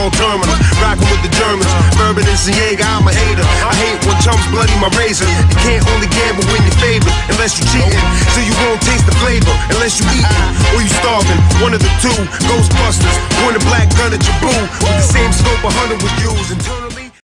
small terminal, rocking with the Germans. Bourbon and Jaeger, I'm a hater. I hate when chumps bloody my razor. You can't only gamble when you're favored, unless you cheating. So you won't taste the flavor, unless you eating. Or you starving, one of the two. Ghostbusters, point a black gun at your boo. With the same scope 100 would use.